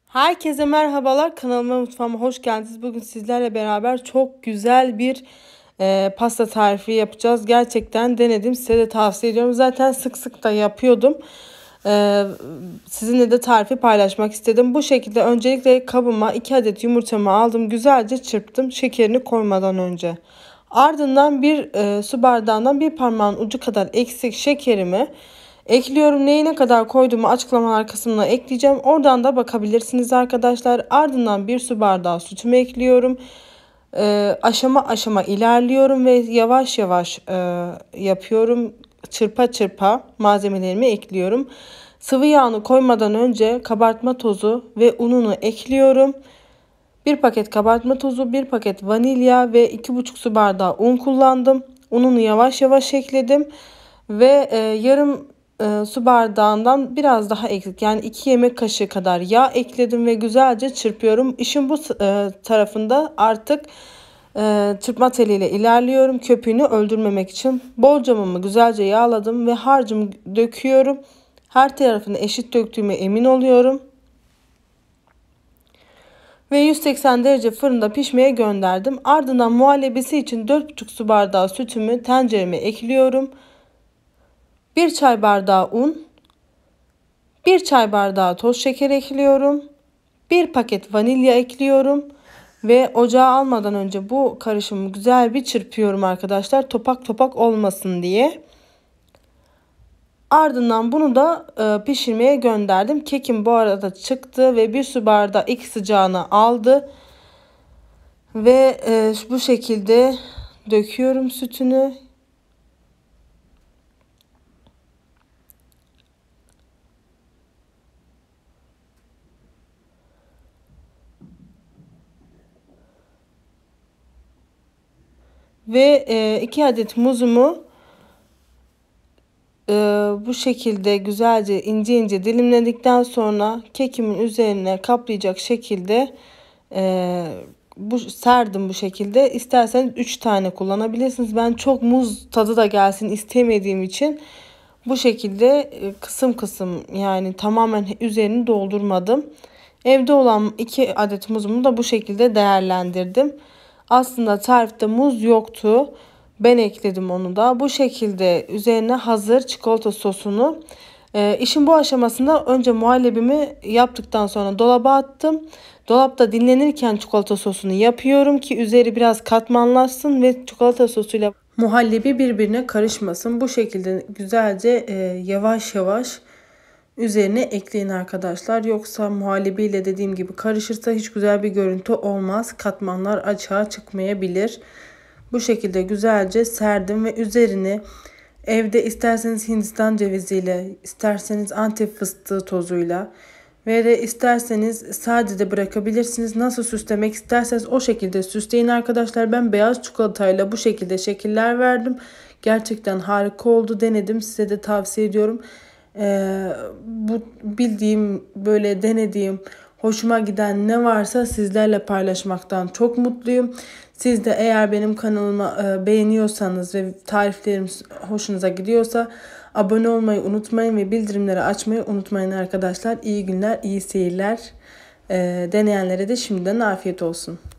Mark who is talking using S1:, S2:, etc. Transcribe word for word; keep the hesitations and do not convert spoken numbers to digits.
S1: Herkese merhabalar, kanalıma, mutfağıma hoş geldiniz. Bugün sizlerle beraber çok güzel bir e, pasta tarifi yapacağız. Gerçekten denedim, size de tavsiye ediyorum. Zaten sık sık da yapıyordum. E, sizinle de tarifi paylaşmak istedim. Bu şekilde öncelikle kabıma iki adet yumurtamı aldım. Güzelce çırptım, şekerini koymadan önce. Ardından bir e, su bardağından bir parmağın ucu kadar eksik şekerimi ekliyorum. Neyi ne kadar koyduğumu açıklamalar kısmına ekleyeceğim. Oradan da bakabilirsiniz arkadaşlar. Ardından bir su bardağı sütümü ekliyorum. Ee, aşama aşama ilerliyorum ve yavaş yavaş e, yapıyorum. Çırpa çırpa malzemelerimi ekliyorum. Sıvı yağını koymadan önce kabartma tozu ve ununu ekliyorum. Bir paket kabartma tozu, bir paket vanilya ve iki buçuk su bardağı un kullandım. Ununu yavaş yavaş ekledim ve e, yarım e, su bardağından biraz daha eksik, yani iki yemek kaşığı kadar yağ ekledim ve güzelce çırpıyorum. İşin bu e, tarafında artık e, çırpma teliyle ilerliyorum, köpüğünü öldürmemek için. Bolcamımı güzelce yağladım ve harcımı döküyorum. Her tarafını eşit döktüğüme emin oluyorum. Ve yüz seksen derece fırında pişmeye gönderdim. Ardından muhallebisi için dört buçuk su bardağı sütümü tencereme ekliyorum. bir çay bardağı un, bir çay bardağı toz şeker ekliyorum. bir paket vanilya ekliyorum. Ve ocağa almadan önce bu karışımı güzel bir çırpıyorum arkadaşlar. Topak topak olmasın diye. Ardından bunu da e, pişirmeye gönderdim. Kekim bu arada çıktı ve bir su bardağı ilk sıcağını aldı. Ve e, bu şekilde döküyorum sütünü. Ve e, iki adet muzumu e, bu şekilde güzelce ince ince dilimledikten sonra kekimin üzerine kaplayacak şekilde e, bu serdim bu şekilde. İsterseniz üç tane kullanabilirsiniz. Ben çok muz tadı da gelsin istemediğim için bu şekilde kısım kısım, yani tamamen üzerini doldurmadım. Evde olan iki adet muzumu da bu şekilde değerlendirdim. Aslında tarifte muz yoktu. Ben ekledim onu da. Bu şekilde üzerine hazır çikolata sosunu. E, işin bu aşamasında önce muhallebimi yaptıktan sonra dolaba attım. Dolapta dinlenirken çikolata sosunu yapıyorum ki üzeri biraz katmanlaşsın ve çikolata sosuyla muhallebi birbirine karışmasın. Bu şekilde güzelce e, yavaş yavaş üzerine ekleyin arkadaşlar. Yoksa muhallebiyle dediğim gibi karışırsa hiç güzel bir görüntü olmaz. Katmanlar açığa çıkmayabilir. Bu şekilde güzelce serdim ve üzerini evde isterseniz Hindistan ceviziyle, isterseniz Antep fıstığı tozuyla ve de isterseniz sade de bırakabilirsiniz. Nasıl süslemek isterseniz o şekilde süsleyin arkadaşlar. Ben beyaz çikolatayla bu şekilde şekiller verdim. Gerçekten harika oldu. Denedim. Size de tavsiye ediyorum. Ee, bu bildiğim, böyle denediğim, hoşuma giden ne varsa sizlerle paylaşmaktan çok mutluyum. Siz de eğer benim kanalımı e, beğeniyorsanız ve tariflerim hoşunuza gidiyorsa abone olmayı unutmayın ve bildirimleri açmayı unutmayın arkadaşlar. İyi günler, iyi seyirler. E, deneyenlere de şimdiden afiyet olsun.